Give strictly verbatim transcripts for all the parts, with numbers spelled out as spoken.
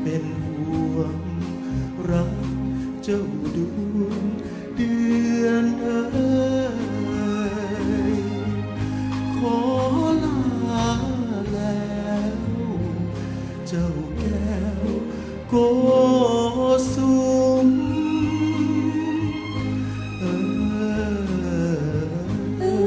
เป็นห่วงรักเจ้าดวงเดือนเอ๋ยขอลาแล้วเจ้าแก้วโกสุมเอ๋ยเอ๋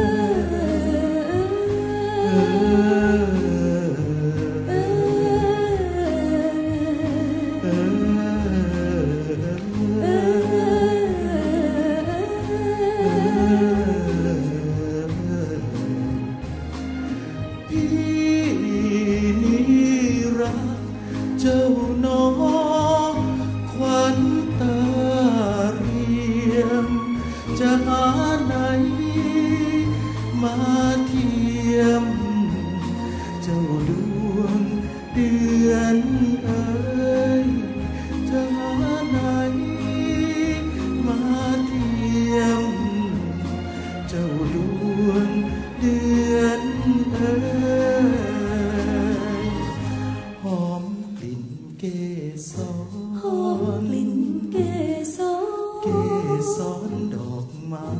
เจ้าน้องขวัญตาเรียมจะหาไหนมาเทียมเจ้าดวงเดือนเอ๋ยจะหาไหนมาเทียมเจ้าดวงเดือนเอ๋ยหอมเกสรหอมกลิ่นเกสรเกสรดอกไม้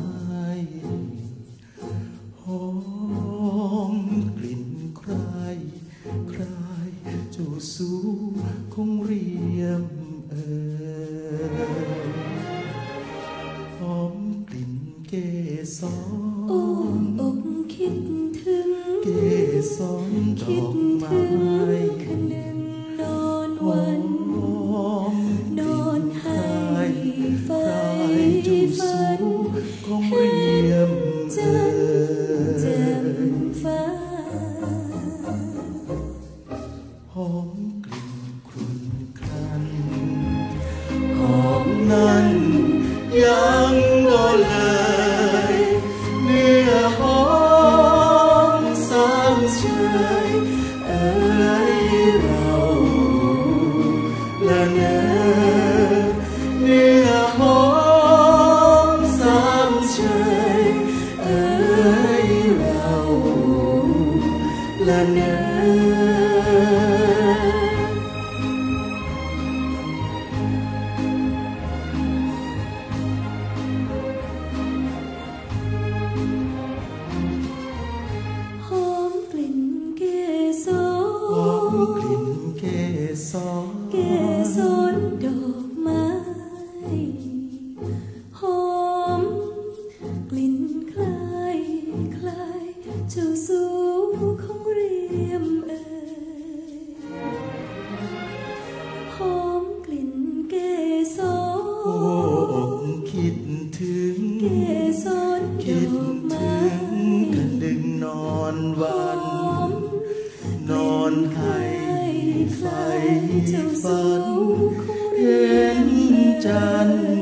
หอมกลิ่นใครใครเจ้าสูคงเรียมเอ่ยหอมกลิ่นเกสรโอ้อกคิดถึงเกสรดอกไม้คืนหนึ่งนอนวันนอนให้ไฟฝันคงเรียมจันแจ่มฟ้าหอมกลิ่นครุ่นครันหอมนั้นยังบ่เลยเนื้อหอมสามเชยเอ๋ยเราละเนอเนื้อหอมสามเชยเอ๋ยเราละเนอหอมกลิ่นเกสรหอมกลิ่นเกสรเกสรดอกไม้หอมกลิ่นคล้ายคล้ายเจ้าสูของเรียมเอ่ยหอมกลิ่นเกสรโอ้อกคิดถึงเกสรดอกไม้กันดึงนอนวันนอนให้ไฟฝันเห็นจันทร์